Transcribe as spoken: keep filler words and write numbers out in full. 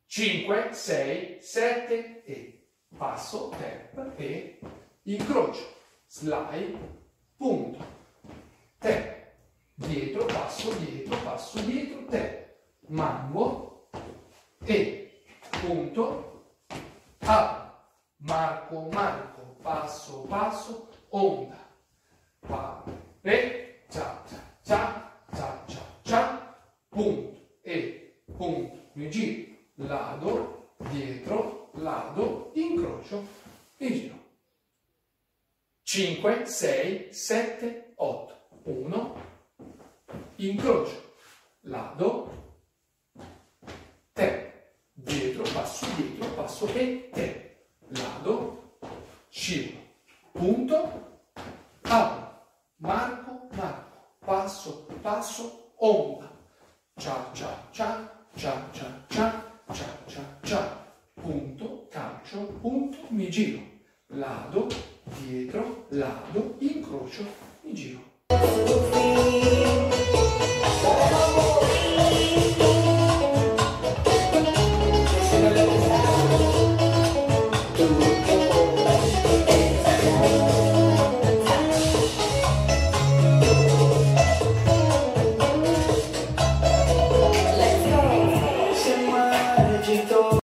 cinque, sei, sette e passo, tap e incrocio, slide, punto, tap, dietro, passo, dietro, passo, dietro, tap, mango e punto, apro, marco, marco, passo, passo, onda, pa, e, cia, cia, cia, cia, cia, punto e punto, mi giro, lado, dietro, lado, incrocio e giro. cinque, sei, sette, otto, uno, incrocio, lado, tap, dietro, passo, dietro, passo e tap, lado, scivolo, punto, apro, marco, marco, passo, passo, onda, cia, cia, cia, cia, cia, cia, cia, cia, cia, punto, calcio, punto, mi giro, lado, dietro, lado, incrocio, mi giro.